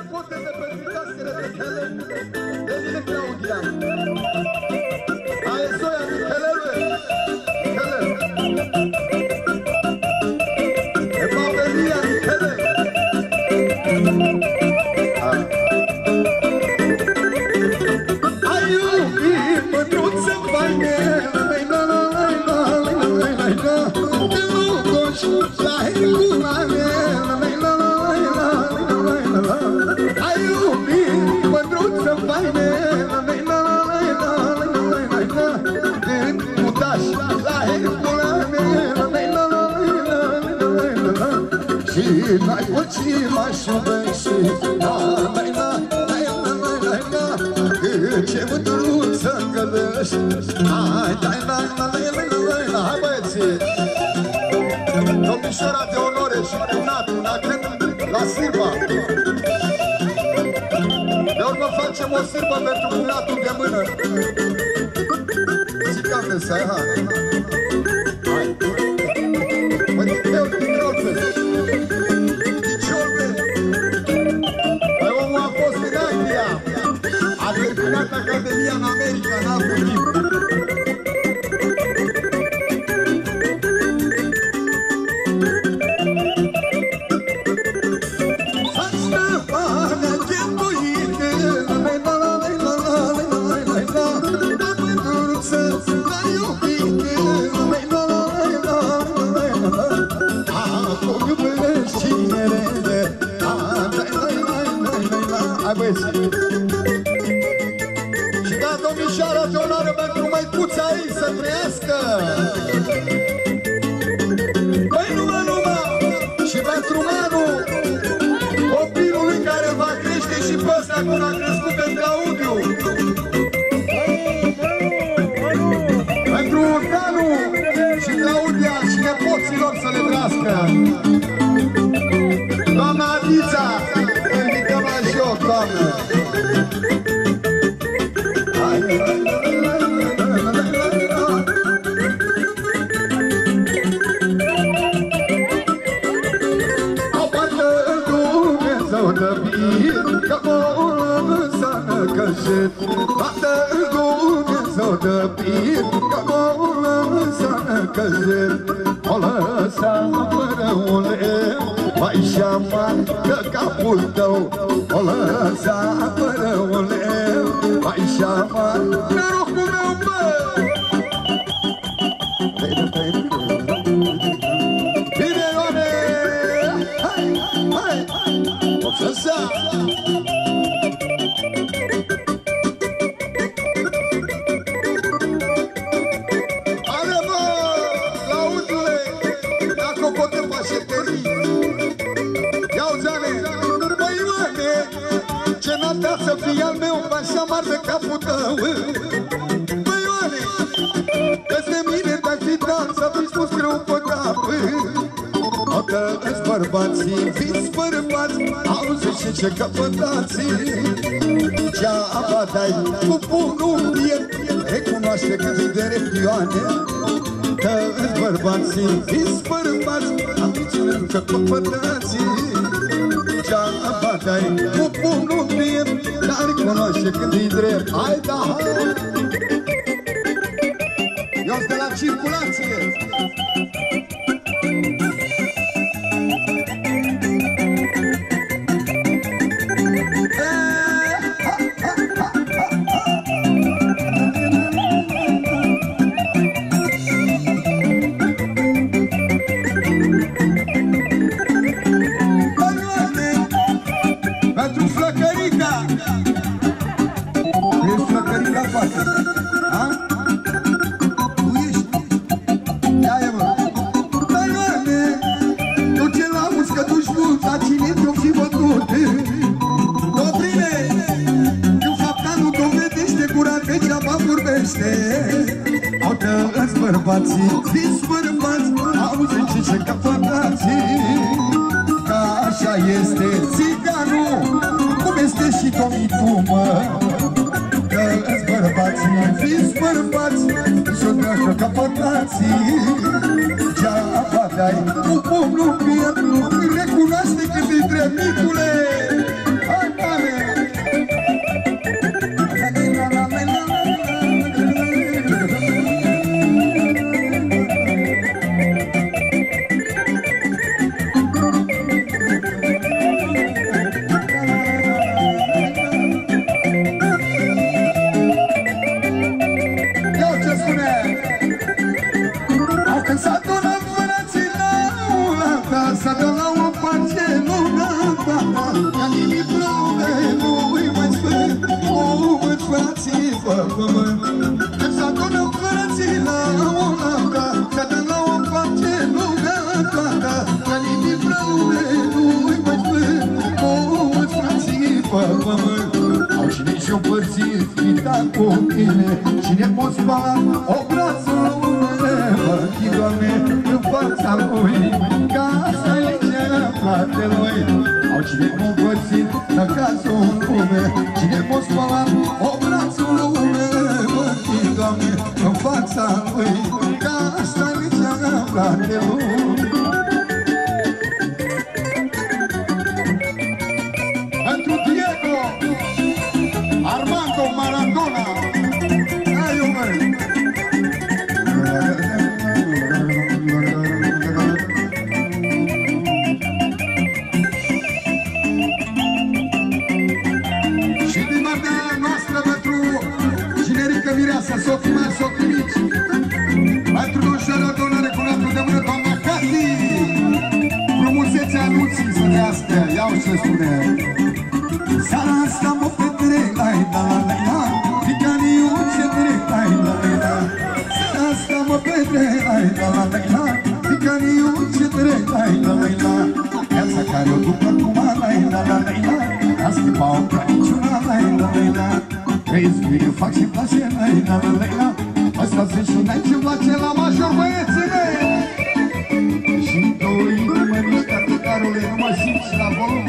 nepote de petricaștere de Helen, de mine Claudia. Aia soia de Helen. E babelia de Helen. Ai iubit mândruță faine, te lugoși la hecula mea. Ai iubit mândruță faine, când mutași la hecula mea. Și n-ai puțin m-aș iubești, ce mândruță-mi gălești. Hai băieții, domnișoara de onoare și cumnatul la sârba. De urmă facem o sârbă pentru cumnatul de mână. Țican de să ai, hai. Mă eu din roță. Piciorbe. Păi omul a fost în Anglia. A terminat Academia în America, n-a avut timp. Și da, domnișoara de onoare pentru măicuța ei să trăiască. Păi numai și pentru Manu, copilului care va crește și pe ăsta cum a crescut pe Claudiu. Pentru Danu și Claudia și nepoților să le trăiască. Doamna Adița, te invităm la joc, doamnă. Apată Dumnezeu de bine, că mă lăsă cășet. Apată Dumnezeu de bine, că mă lăsă cășet. O lăsa fără un leu, mai și-amar că capul tău. O lăsa fără un leu, mai și-amar. Norocul meu, bă! Bine, Ioane! Hai, hai! O să-ți ale, bă! Claudule! Da cocote pașeterii! Băi, Ioane, ce n-ar să fie al meu, așa amar de capul tău. Băi, Ioane, că-ți de mine te-ai fi dat să fi spus greu pe cap. O că-ți bărbații, fiți bărbați, auzi și ce căpătații. Geaba dai cu punul în piept, recunoaște că-ți de repioane. Că-ți bărbații, fiți bărbați, auzi ce căpătații. Geaba dai cu punul în piept, dar cunoaște când-i drept. Hai, da, hai! Eu-s de la circulație! Bărbații, fiți bărbați, auziți ce căpătații. Că așa este țiganul, cum este și tomitul, mă. Că-s bărbații, fiți bărbați, sună căpătații. Geaba dai cu pumnul în piept, recunoaște când-i drept, micule. Hai, Casa de la o parte lună toată, ca nimic lume nu-i mai spune, o mânt frații fă pământ. Când s-adună frații la o lată, ca de la o parte lună toată, ca nimic lume nu-i mai spune, o mânt frații fă pământ. Au cine și-o părțit vita cu mine, cine poți spala o brață lumele, mărtii, Doamne, în fața lui, ca asta-i legea fratelui. Au cine m-a părțit în cazul lume, cine poți spala o brață lumele, mărtii, Doamne, în fața lui, ca asta-i legea fratelui. Pentru Diego Armando Maradona. Ai o mare. Și din partea noastră pentru generică mireasa, soții mari, soții mici, pentru domnișoara donare cu natul de mână, doamna Cati. Frumusețea anunții să trească, iau ce spune. Seara asta mă petrec, lai la la la la, ficaniu ce trec, lai la la la. Seara asta mă petrec, lai la la la la, ficaniu ce trec, lai la la la. Viața care o duc acum, lai la la la la, a schimba-o ca niciuna, lai la la la. Crezi bine, fac și place, lai la la la la. Asta se și n-ai ce place la major, băieții mei. Și două inimi mișcate, Carole, nu mă simți la volum.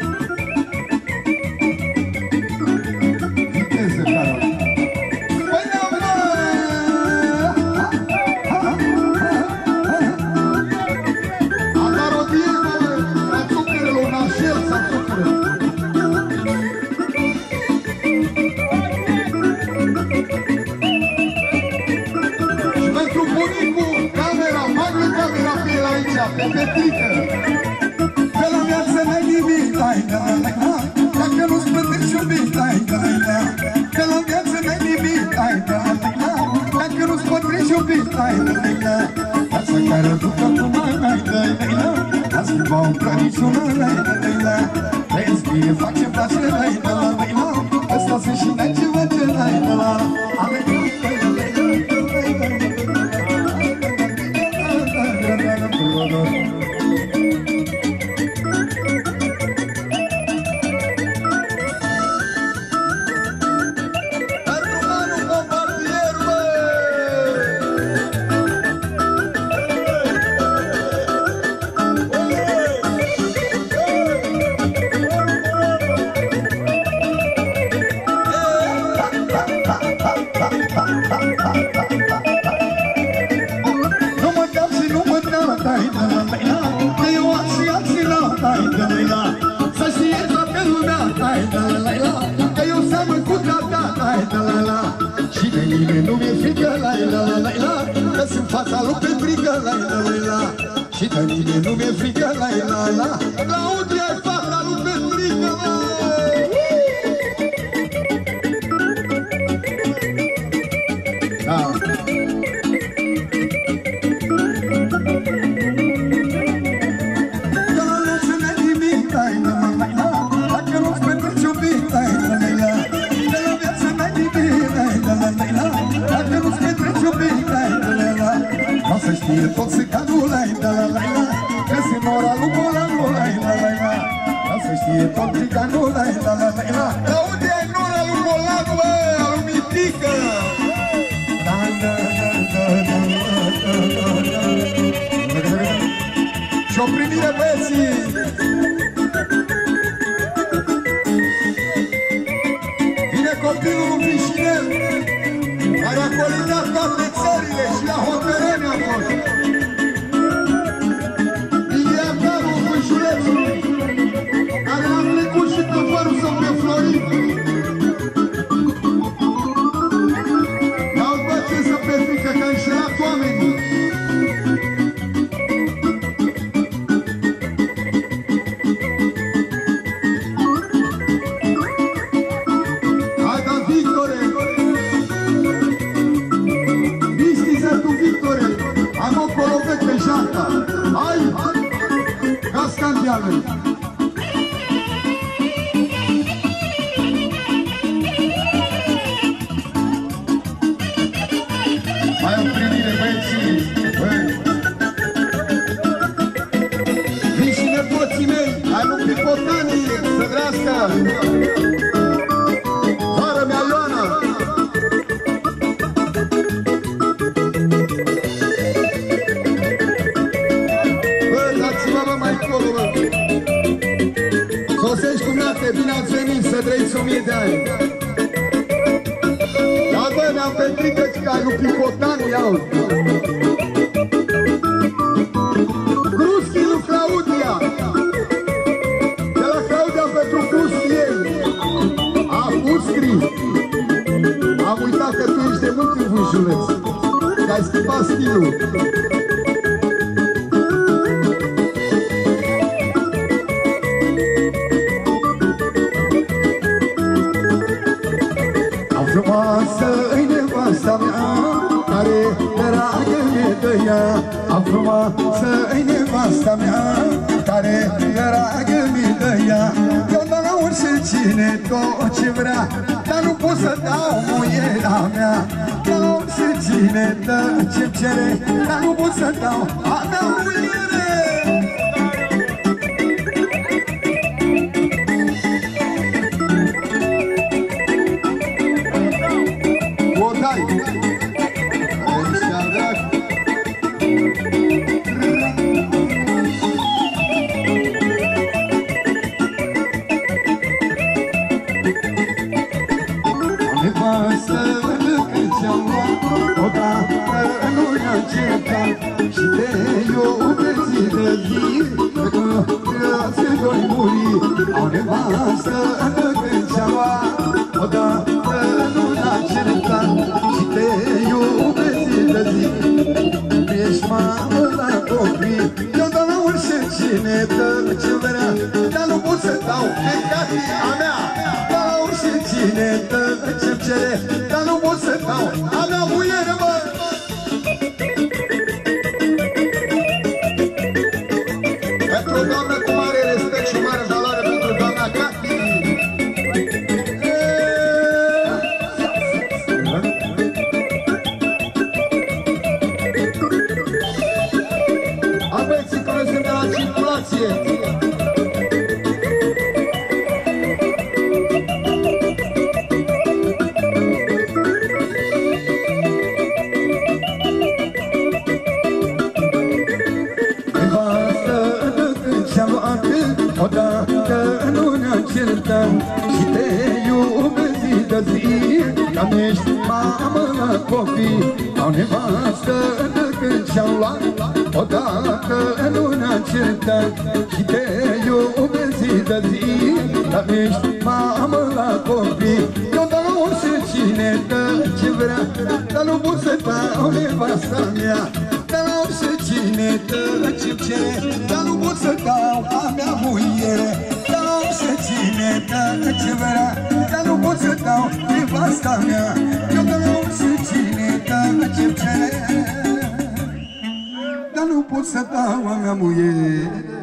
Petrică, pe la viață n-ai nimic, lai la la la, dacă nu-ți plătești iubit, lai la la. Pe la viață n-ai nimic, lai la la la, dacă nu-ți plătești iubit, lai la la. Viața care o duc acum, lai la la, a schimba-o ca niciuna, lai la la. Vezi bine, fac ce-mi place, lai la la, ăsta se și n-ai ce face, lai la la. Nu mi-e frică, la la la la la, că sunt fața lui Petrică, la la la la. Și de mine nu mi-e frică, la la la, Claudia e fața lui Petrică, la. Da. Că la viață n-ai nimic, la la la la, dacă nu-ți petreci iubit, la la la la. Că la viață n-ai nimic, la la la la, dacă nu-ți petreci iubit, la la la la. Vreau să știe tot țiganul, la la la la, că-s în ora lui Bolanul, la la la la. Vreau să știe tot țiganul, la la la la. Claudia e în ora lui Bolanul, bă, a lui Mitică. Da, da, da, da, da, da, da, da. Și-o primire, băieții. Vine copilul lui Vișinel, care a colindat toate țările și la Hotărâni a fost. Miliardarul Fâșulețului, care l-a trecut și pe părul său pe Florin. N-au bă ce să Petrică, că a înșelat oamenii. fialului. Mai o primire, băieții! Vin și nepoții mei, ai lui Pipotanii, să drească! Vară mea Ioana! Bă, dați-mă bă mai colo, bă! Sosești cu minte, bine ați venit să trăiți 1000 de ani! Da, bă, ne-am petrit ca lui Pipotanii, iau! Gruschi lui Claudia! De la Claudia pentru Gruschi ei! A fost scris! Am uitat că tu ești de mult în vârșuleț! Te-ai schimbat stilul! Frumoasă-i nevasta mea, care dragă-mi dă ea. Am frumoasă-i nevasta mea, care dragă-mi dă ea. Eu dau la oricine tot ce vrea, dar nu pot să dau muiera mea. Dau la oricine dă ce-mi cere, dar nu pot să dau a mea muiere. Și te iubesc zi de zi, că se doi muri. Au nevastă când și-a luat, odată nu l-a certat. Și te iubesc zi de zi, ești mamă la copii. Eu dau la oricine dă ce vrea, dar nu pot să dau pe catia mea. Dau la oricine dă ce-mi cere, dar nu pot să dau a mea muiere, mă. Pentru doamnă cu mare respect și mare valoare pentru doamna Cati. A băieții care sunt de la circulație. Odată nu ne-am certat și te iubesc zi de zi, că-mi ești mamă la copii. Au nevastă de când și-au luat, odată nu ne-am certat și te iubesc zi de zi, că-mi ești mamă la copii. Eu dau la oricine dă ce vrea, dar nu pot să dau nevasta mea. Dar la oricine dă ce-mi cere, dar nu pot să dau a mea muiere. Dar la oricine dă ce vrea, dar nu pot să dau nevasta mea. Eu dau la oricine dă ce-mi cere, dar nu pot să dau a mea muiere.